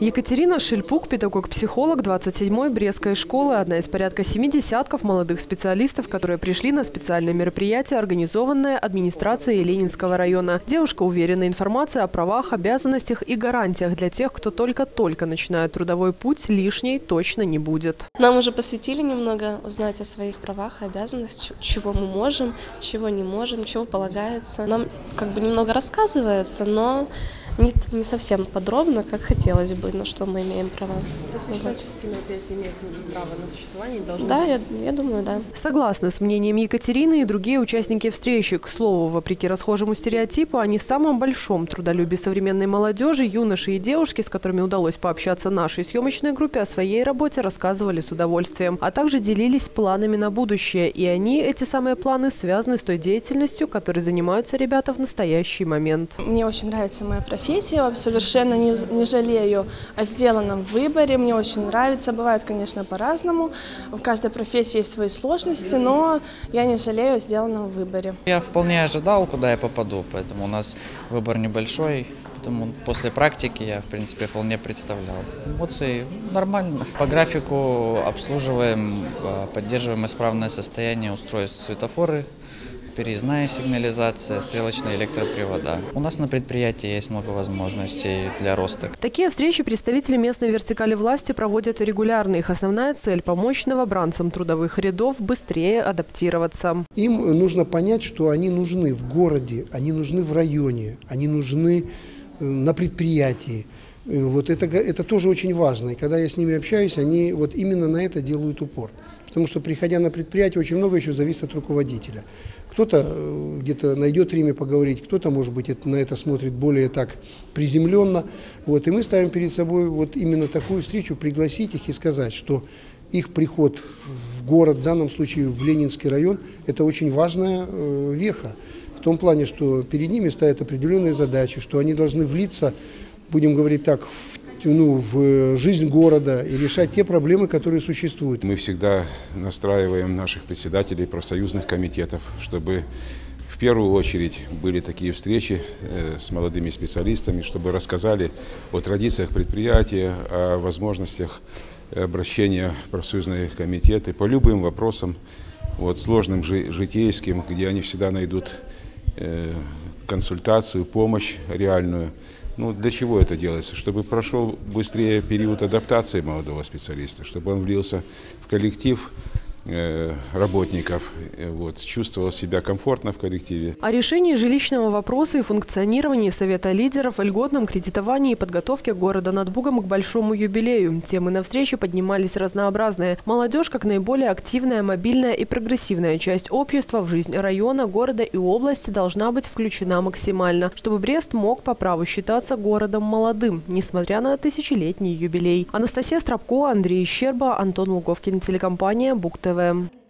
Екатерина Шельпук, педагог-психолог 27-й Брестской школы, одна из порядка 7 десятков молодых специалистов, которые пришли на специальное мероприятие, организованное администрацией Ленинского района. Девушка уверена, информация о правах, обязанностях и гарантиях для тех, кто только-только начинает трудовой путь, лишней точно не будет. Нам уже посвятили немного узнать о своих правах и обязанностях, чего мы можем, чего не можем, чего полагается. Нам немного рассказывается, но не совсем подробно, как хотелось бы, на что мы имеем права. Да, я думаю, да. Согласна с мнением Екатерины и другие участники встречи. К слову, вопреки расхожему стереотипу, о не самом большом трудолюбии современной молодежи, юноши и девушки, с которыми удалось пообщаться нашей съемочной группе, о своей работе рассказывали с удовольствием, а также делились планами на будущее. И эти самые планы, связаны с той деятельностью, которой занимаются ребята в настоящий момент. Мне очень нравится моя профессия, совершенно не жалею о сделанном выборе. Мне очень нравится, бывает, конечно, по-разному. В каждой профессии есть свои сложности, но я не жалею о сделанном выборе. Я вполне ожидал, куда я попаду, поэтому у нас выбор небольшой. Поэтому после практики я, в принципе, вполне представлял. Эмоции нормально. По графику обслуживаем, поддерживаем исправное состояние устройств светофоры, переездная сигнализация, стрелочные электропривода. У нас на предприятии есть много возможностей для роста. Такие встречи представители местной вертикали власти проводят регулярно. Их основная цель – помочь новобранцам трудовых рядов быстрее адаптироваться. Им нужно понять, что они нужны в городе, они нужны в районе, они нужны на предприятии. Вот это тоже очень важно. И когда я с ними общаюсь, они вот именно на это делают упор. Потому что, приходя на предприятие, очень много еще зависит от руководителя. Кто-то где-то найдет время поговорить, кто-то, может быть, на это смотрит более так приземленно. Вот. И мы ставим перед собой вот именно такую встречу, пригласить их и сказать, что их приход в город, в данном случае в Ленинский район, это очень важная веха. В том плане, что перед ними стоят определенные задачи, что они должны влиться, будем говорить так, в жизнь города и решать те проблемы, которые существуют. Мы всегда настраиваем наших председателей профсоюзных комитетов, чтобы в первую очередь были такие встречи с молодыми специалистами, чтобы рассказали о традициях предприятия, о возможностях обращения в профсоюзные комитеты по любым вопросам, сложным житейским, где они всегда найдут консультацию, помощь реальную. Для чего это делается? Чтобы прошел быстрее период адаптации молодого специалиста, чтобы он влился в коллектив работников, чувствовал себя комфортно в коллективе. О решении жилищного вопроса и функционировании Совета лидеров, о льготном кредитовании и подготовке города над Бугом к большому юбилею. Темы на встрече поднимались разнообразные. Молодежь, как наиболее активная, мобильная и прогрессивная часть общества в жизнь района, города и области, должна быть включена максимально, чтобы Брест мог по праву считаться городом молодым, несмотря на тысячелетний юбилей. Анастасия Стропко, Андрей Щерба, Антон Луговкин, телекомпания Буг ТВ.